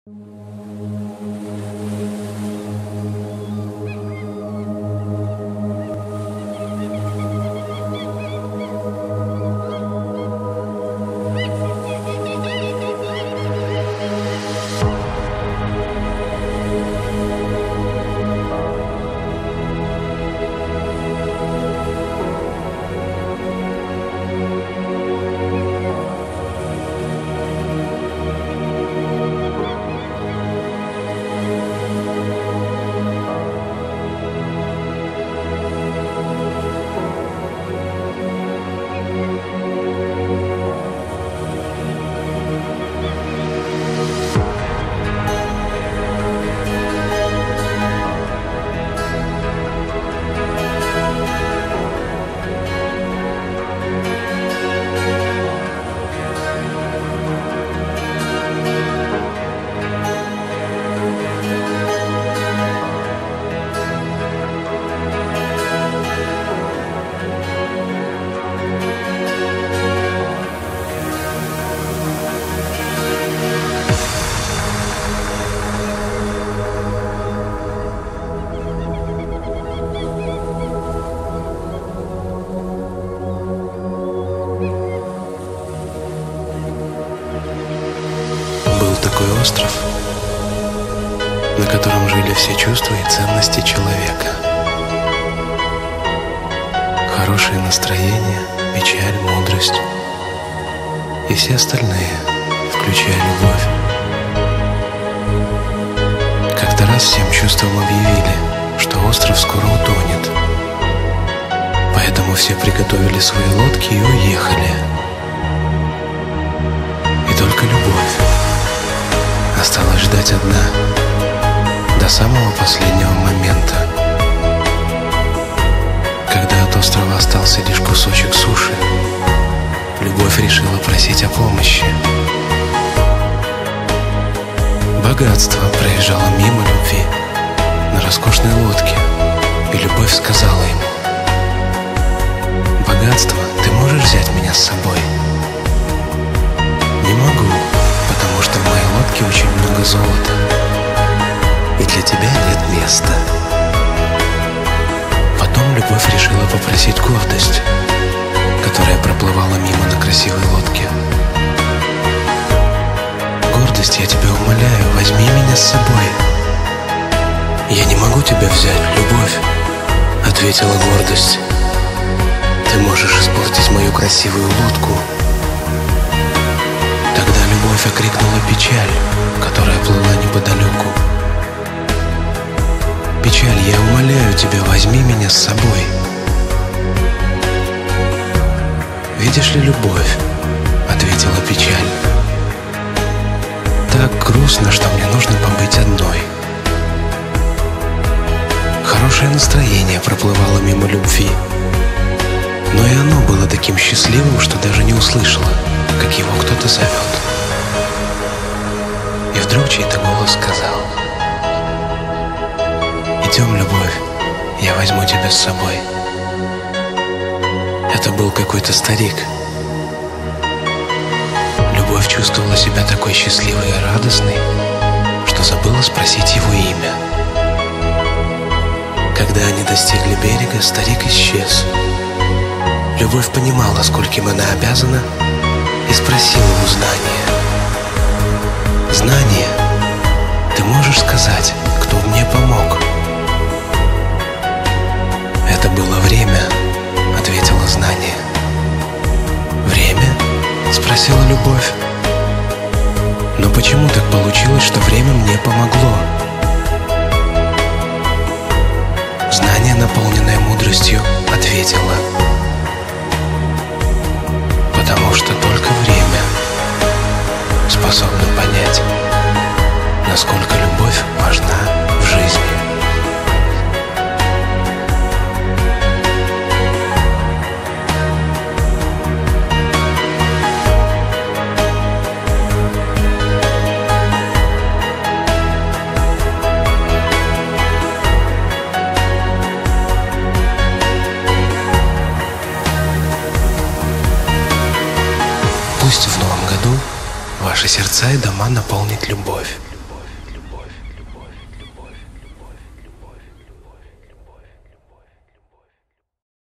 Был такой остров, на котором жили все чувства и ценности человека. Хорошее настроение, печаль, мудрость и все остальные, включая любовь. Как-то раз всем чувствам объявили, что остров скоро утонет. Поэтому все приготовили свои лодки и уехали. И только любовь осталась ждать одна до самого последнего момента, когда от острова остался лишь кусочек суши. Любовь решила просить о помощи. Богатство проезжало мимо любви на роскошной лодке, и любовь сказала ему: «Богатство, ты можешь взять меня с собой?» «Не могу, потому что в моей лодке очень много золота, и для тебя нет места». Потом любовь решила попросить гордость, которая проплывала мимо на красивой лодке. «Гордость, я тебя умоляю, возьми меня с собой». «Я не могу тебя взять, любовь», — ответила гордость. «Ты можешь испортить мою красивую лодку». Тогда любовь окрикнула печаль, которая плыла неподалеку: «Печаль, я умоляю тебя, возьми меня с собой». «Видишь ли, любовь», — ответила печаль, «так грустно, что мне нужно побыть одной». Хорошее настроение проплывало мимо любви, но и оно было таким счастливым, что даже не услышало, как его кто-то зовет. И вдруг чей-то голос сказал: «Идем, любовь, я возьму тебя с собой». Это был какой-то старик. Любовь чувствовала себя такой счастливой и радостной, что забыла спросить его имя. Когда они достигли берега, старик исчез. Любовь понимала, скольким она обязана, и спросила у Знания: «Знание, ты можешь сказать, кто мне помог?» «Это было время», — ответила Знание. «Время?» — спросила Любовь. «Но почему так получилось, что время мне помогло?» Знание, наполненное мудростью, ответила: «Потому что только время способно понять, насколько любовь важна в жизни». Пусть в новом году ваши сердца и дома наполнит любовь.